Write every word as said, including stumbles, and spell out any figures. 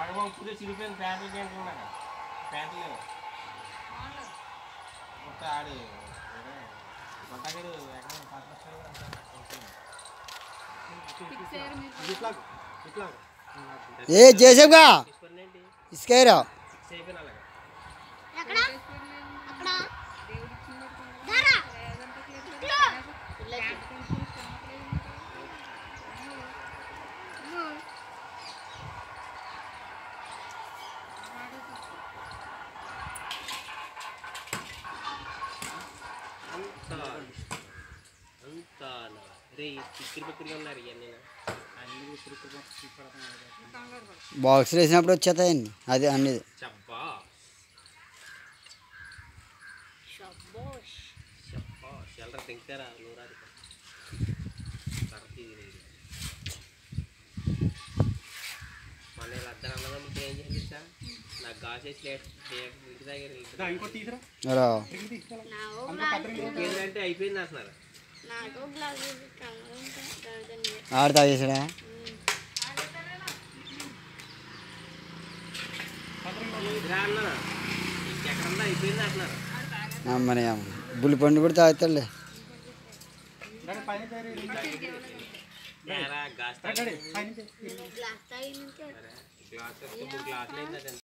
ఆడవాళ్ళు చిరిగిపోయిన ప్యాంట్లు తింటున్నాక ప్యాంట్లు లేవు మొత్తం ఆడి కొట్టగాడు ఏ చేసేగా ఇసుకేరా బాక్స్ వేసినప్పుడు వచ్చేస్తాయండి అది అన్ని అయిపోయింది అంటున్నారు ఆడ తాగేసాడా అయిపోయింది అంటున్నారు అమ్మని అమ్మ బుల్లి పండు కూడా తాగుతాడులే గ్లాస్